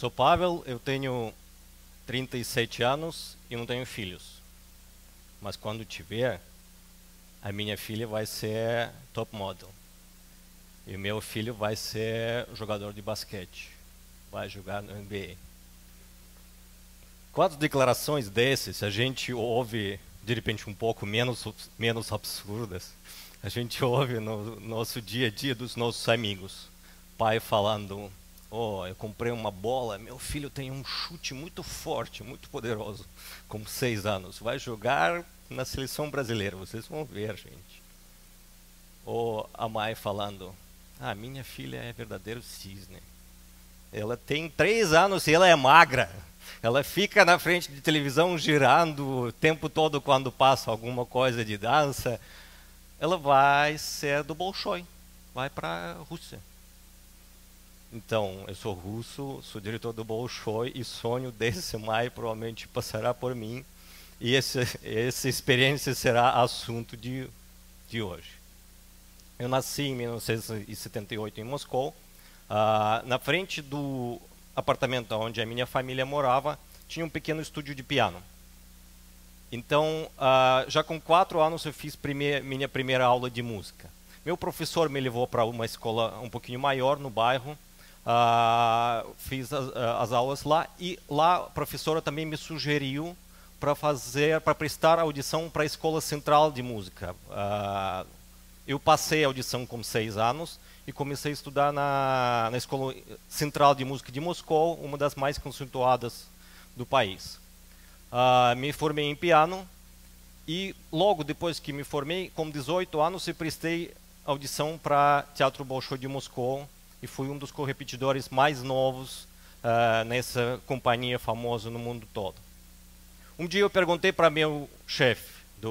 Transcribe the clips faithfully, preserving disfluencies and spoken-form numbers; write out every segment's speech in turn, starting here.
sou Pavel, eu tenho trinta e sete anos e não tenho filhos. Mas quando tiver, a minha filha vai ser top model. E o meu filho vai ser jogador de basquete. Vai jogar no N B A. Quatro declarações dessas, a gente ouve, de repente, um pouco menos, menos absurdas. A gente ouve no nosso dia a dia dos nossos amigos. Pai falando, oh, eu comprei uma bola, meu filho tem um chute muito forte, muito poderoso, com seis anos. Vai jogar na seleção brasileira, vocês vão ver, gente. Ou a mãe falando, ah, minha filha é verdadeiro cisne. Ela tem três anos e ela é magra. Ela fica na frente de televisão girando o tempo todo quando passa alguma coisa de dança. Ela vai ser do Bolshoi, vai para a Rússia. Então, eu sou russo, sou diretor do Bolshoi e sonho desse maio provavelmente passará por mim. E esse, essa experiência será assunto de, de hoje. Eu nasci em mil novecentos e setenta e oito em Moscou. Uh, na frente do apartamento onde a minha família morava, tinha um pequeno estúdio de piano. Então, uh, já com quatro anos eu fiz prime minha primeira aula de música. Meu professor me levou para uma escola um pouquinho maior no bairro, uh, fiz as, as aulas lá e lá a professora também me sugeriu para fazer, para prestar audição para a Escola Central de Música. Uh, eu passei a audição com seis anos e comecei a estudar na, na Escola Central de Música de Moscou, uma das mais conceituadas do país. Uh, me formei em piano e logo depois que me formei, com dezoito anos, eu prestei audição para Teatro Bolshoi de Moscou e fui um dos correpetidores mais novos uh, nessa companhia famosa no mundo todo. Um dia eu perguntei para meu chefe,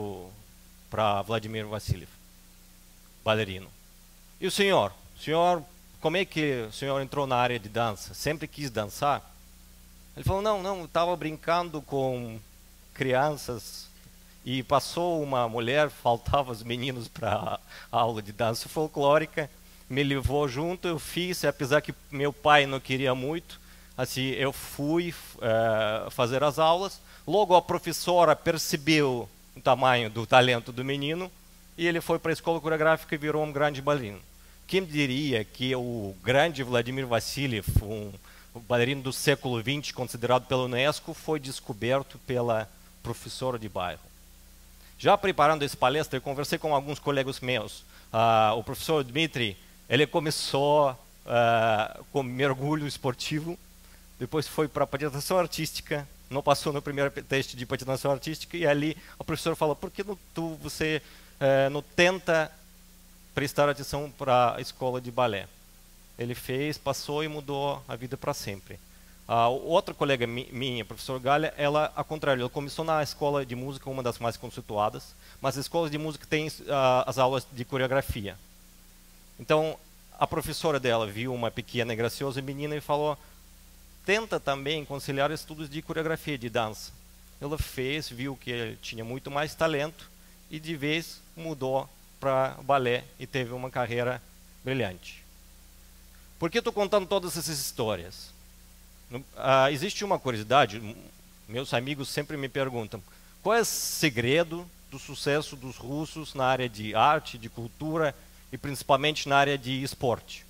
para Vladimir Vassiliev, bailarino, e o senhor? O senhor, como é que o senhor entrou na área de dança? Sempre quis dançar? Ele falou, não, não, eu estava brincando com crianças e passou uma mulher, faltavam os meninos para a aula de dança folclórica, me levou junto, eu fiz, apesar que meu pai não queria muito, assim, eu fui uh, fazer as aulas. Logo a professora percebeu o tamanho do talento do menino e ele foi para a escola coreográfica e virou um grande bailarino. Quem diria que o grande Vladimir Vassiliev, um bailarino do século vinte, considerado pela Unesco, foi descoberto pela professora de bairro. Já preparando essa palestra, eu conversei com alguns colegas meus. Uh, o professor Dmitry, ele começou uh, com mergulho esportivo, depois foi para patinação artística, não passou no primeiro teste de patinação artística, e ali o professor falou, por que não, tu, você uh, não tenta prestar atenção para a escola de balé? Ele fez, passou e mudou a vida para sempre. Uh, outra colega mi minha, a professora Galha, ela, ao contrário, ela começou na escola de música, uma das mais conceituadas, mas as escolas de música têm uh, as aulas de coreografia. Então, a professora dela viu uma pequena e graciosa menina e falou, tenta também conciliar estudos de coreografia, de dança. Ela fez, viu que ele tinha muito mais talento e de vez mudou para balé e teve uma carreira brilhante. Por que estou contando todas essas histórias? Uh, existe uma curiosidade, meus amigos sempre me perguntam, qual é o segredo do sucesso dos russos na área de arte, de cultura e principalmente na área de esporte?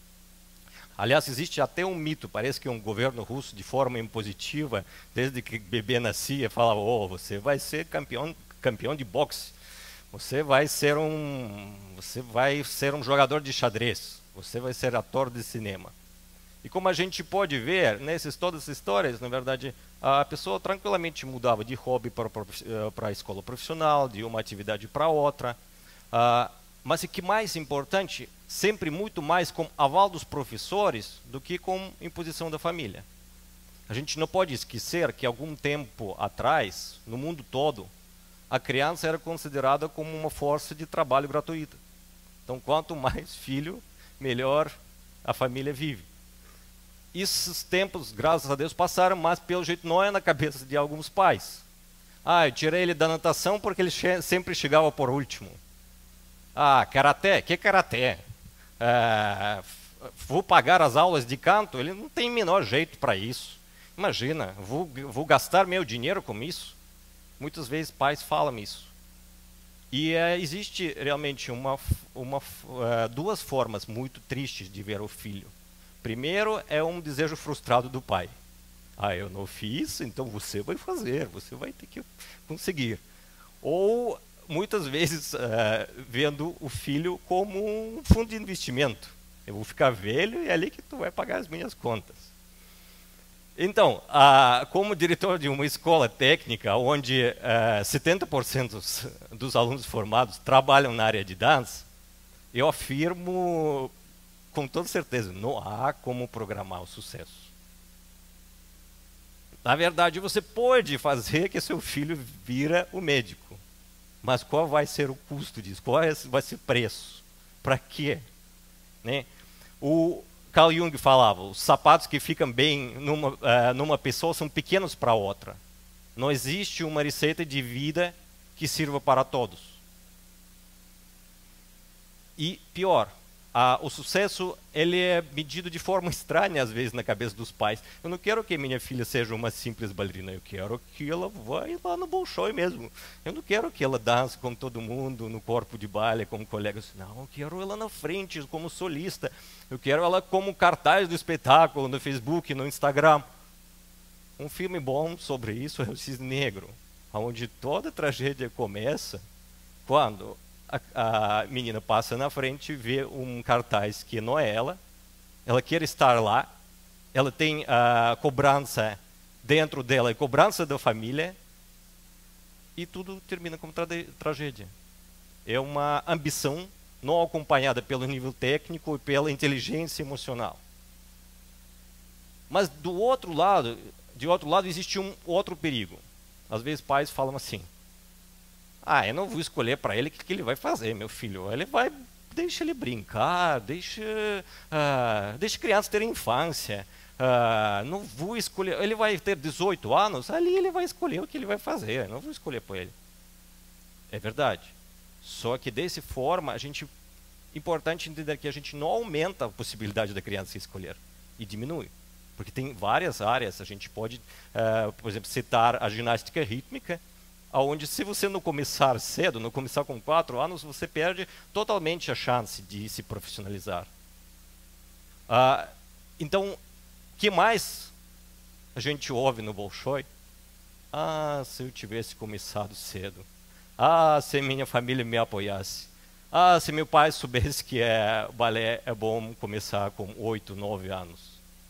Aliás, existe até um mito, parece que um governo russo, de forma impositiva, desde que o bebê nascia, falava, oh, você vai ser campeão, campeão de boxe, você vai ser um, você vai ser um jogador de xadrez, você vai ser ator de cinema. E como a gente pode ver, nessas todas as histórias, na verdade, a pessoa tranquilamente mudava de hobby para, para a escola profissional, de uma atividade para outra. Uh, mas o que mais importante, sempre muito mais com aval dos professores do que com imposição da família. A gente não pode esquecer que algum tempo atrás, no mundo todo, a criança era considerada como uma força de trabalho gratuita. Então, quanto mais filho, melhor a família vive. Esses tempos, graças a Deus, passaram, mas pelo jeito não é na cabeça de alguns pais. Ah, eu tirei ele da natação porque ele che sempre chegava por último. Ah, karatê? Que karatê? Ah, vou pagar as aulas de canto, ele não tem o menor jeito para isso. Imagina, vou, vou gastar meu dinheiro com isso? Muitas vezes pais falam isso. E é, existe realmente uma, uma, uh, duas formas muito tristes de ver o filho. Primeiro é um desejo frustrado do pai. Ah, eu não fiz, então você vai fazer, você vai ter que conseguir. Ou, muitas vezes, uh, vendo o filho como um fundo de investimento. Eu vou ficar velho e é ali que tu vai pagar as minhas contas. Então, uh, como diretor de uma escola técnica, onde uh, setenta por cento dos alunos formados trabalham na área de dança, eu afirmo com toda certeza, não há como programar o sucesso. Na verdade, você pode fazer que seu filho vira o médico. Mas qual vai ser o custo disso? Qual vai ser o preço? Para quê? Né? O Carl Jung falava, os sapatos que ficam bem numa, uh, numa pessoa são pequenos para outra. Não existe uma receita de vida que sirva para todos. E pior, Uh, o sucesso ele é medido de forma estranha às vezes na cabeça dos pais. Eu não quero que minha filha seja uma simples bailarina, eu quero que ela vá lá no Bolshoi mesmo. Eu não quero que ela dance com todo mundo no corpo de baile, como colegas. Não, eu quero ela na frente como solista. Eu quero ela como cartaz do espetáculo no Facebook, no Instagram. Um filme bom sobre isso é o Cisne Negro, onde toda tragédia começa quando A, a menina passa na frente e vê um cartaz que não é ela, ela quer estar lá, ela tem a cobrança dentro dela, a cobrança da família, e tudo termina como tra tragédia. É uma ambição não acompanhada pelo nível técnico e pela inteligência emocional. Mas do outro lado, de outro lado existe um outro perigo. Às vezes pais falam assim: ah, eu não vou escolher para ele o que, que ele vai fazer, meu filho. Ele vai, deixa ele brincar, deixa, uh, deixa crianças terem infância. Uh, não vou escolher. Ele vai ter dezoito anos, ali ele vai escolher o que ele vai fazer. Eu não vou escolher para ele. É verdade. Só que dessa forma, a gente, importante entender que a gente não aumenta a possibilidade da criança escolher e diminui. Porque tem várias áreas. A gente pode, uh, por exemplo, citar a ginástica rítmica, onde se você não começar cedo, não começar com quatro anos, você perde totalmente a chance de se profissionalizar. Ah, então, o que mais a gente ouve no Bolshoi? Ah, se eu tivesse começado cedo. Ah, se minha família me apoiasse. Ah, se meu pai soubesse que é, balé é bom começar com oito, nove anos.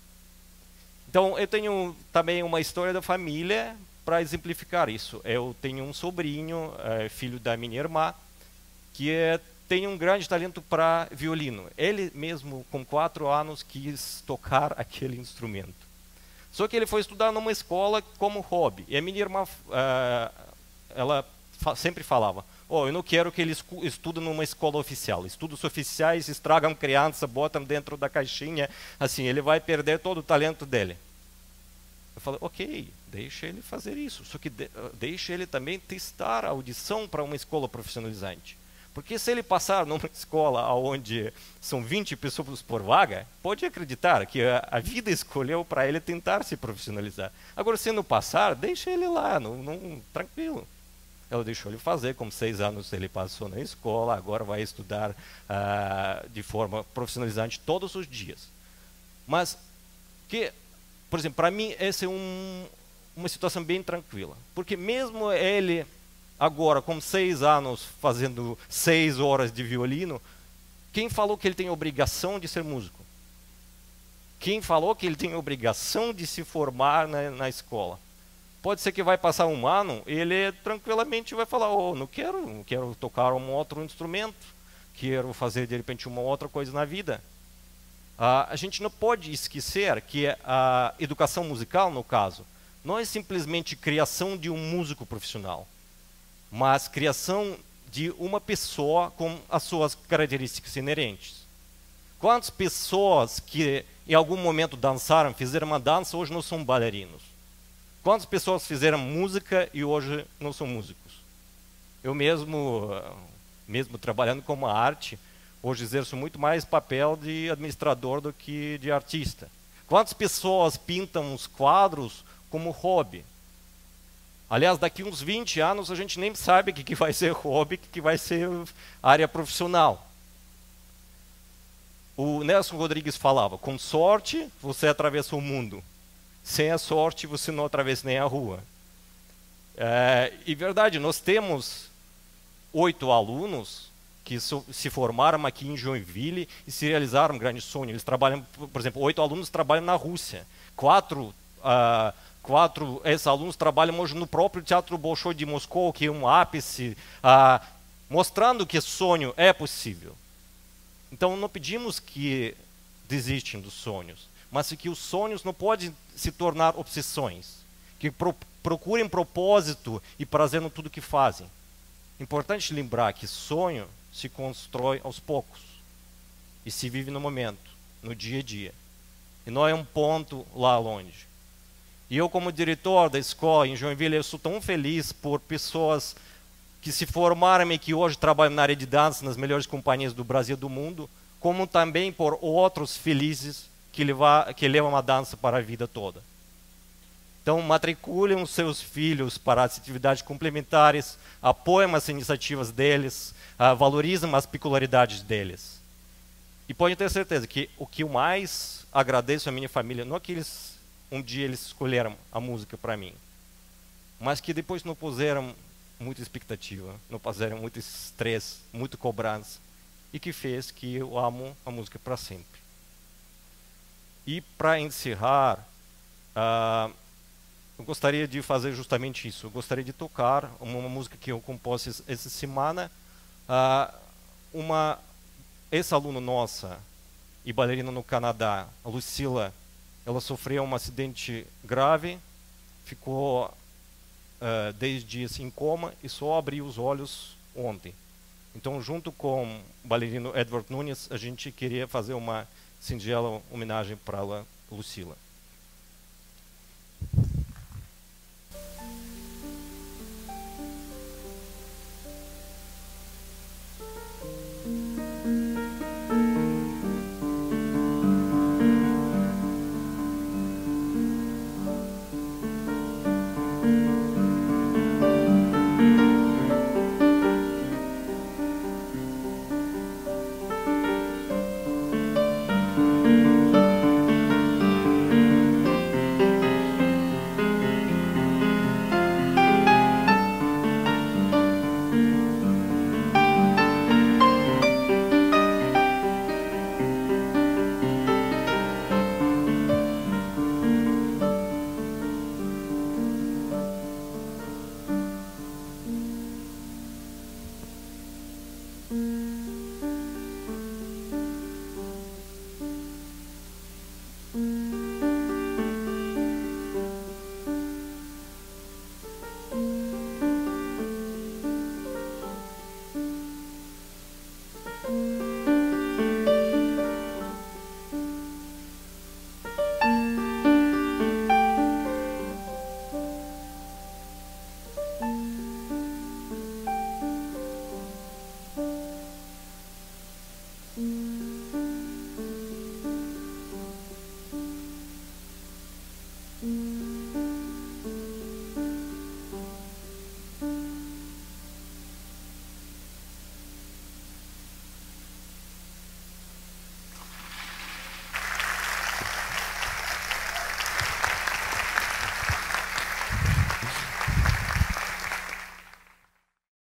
Então, eu tenho também uma história da família para exemplificar isso. Eu tenho um sobrinho, é, filho da minha irmã, que é, tem um grande talento para violino. Ele mesmo, com quatro anos, quis tocar aquele instrumento. Só que ele foi estudar numa escola como hobby. E a minha irmã, uh, ela fa sempre falava: oh, eu não quero que ele estude numa escola oficial. Estudos oficiais estragam criança, botam dentro da caixinha, assim, ele vai perder todo o talento dele. Eu falei: ok, deixa ele fazer isso. Só que de, deixa ele também testar a audição para uma escola profissionalizante. Porque se ele passar numa escola onde são vinte pessoas por vaga, pode acreditar que a, a vida escolheu para ele tentar se profissionalizar. Agora, se não passar, deixa ele lá, não, não, tranquilo. Ela deixou ele fazer, com seis anos ele passou na escola, agora vai estudar uh, de forma profissionalizante todos os dias. Mas, que, por exemplo, para mim, essa é um, uma situação bem tranquila. Porque mesmo ele... agora, com seis anos, fazendo seis horas de violino, quem falou que ele tem obrigação de ser músico? Quem falou que ele tem obrigação de se formar na, na escola? Pode ser que vai passar um ano e ele tranquilamente vai falar: oh, não quero, não quero tocar um outro instrumento, quero fazer de repente uma outra coisa na vida. Ah, a gente não pode esquecer que a educação musical, no caso, não é simplesmente criação de um músico profissional, mas criação de uma pessoa com as suas características inerentes. Quantas pessoas que em algum momento dançaram, fizeram uma dança, hoje não são bailarinos? Quantas pessoas fizeram música e hoje não são músicos? Eu mesmo, mesmo trabalhando com a arte, Hoje exerço muito mais papel de administrador do que de artista. Quantas pessoas pintam os quadros como hobby? Aliás, daqui uns vinte anos a gente nem sabe o que, que vai ser hobby, o que, que vai ser área profissional. O Nelson Rodrigues falava, com sorte você atravessa o mundo. Sem a sorte você não atravessa nem a rua. É, e verdade, nós temos oito alunos que so, se formaram aqui em Joinville e se realizaram um grande sonho. Eles trabalham, por exemplo, oito alunos trabalham na Rússia. Quatro... Uh, Quatro ex-alunos trabalham hoje no próprio Teatro Bolshoi de Moscou, que é um ápice, ah, mostrando que sonho é possível. Então, não pedimos que desistem dos sonhos, mas que os sonhos não podem se tornar obsessões, que pro, procurem propósito e prazer em tudo que fazem. Importante lembrar que sonho se constrói aos poucos e se vive no momento, no dia a dia. E não é um ponto lá longe. E eu, como diretor da escola em Joinville, eu sou tão feliz por pessoas que se formaram e que hoje trabalham na área de dança nas melhores companhias do Brasil e do mundo, como também por outros felizes que, levar, que levam a dança para a vida toda. Então, matriculem os seus filhos para as atividades complementares, apoiem as iniciativas deles, uh, valorizem as peculiaridades deles. E podem ter certeza que o que eu mais agradeço à minha família, não é que eles... Um dia eles escolheram a música para mim, mas que depois não puseram muita expectativa, não puseram muito estresse, muito cobrança, e que fez que eu amo a música para sempre. E para encerrar, uh, eu gostaria de fazer justamente isso. Eu gostaria de tocar uma, uma música que eu compus essa semana. Uh, uma ex-aluna nossa e bailarina no Canadá, a Lucila, ela sofreu um acidente grave, ficou uh, dez dias em coma e só abriu os olhos ontem. Então, junto com o bailarino Edward Nunes, a gente queria fazer uma singela homenagem para ela, Lucila.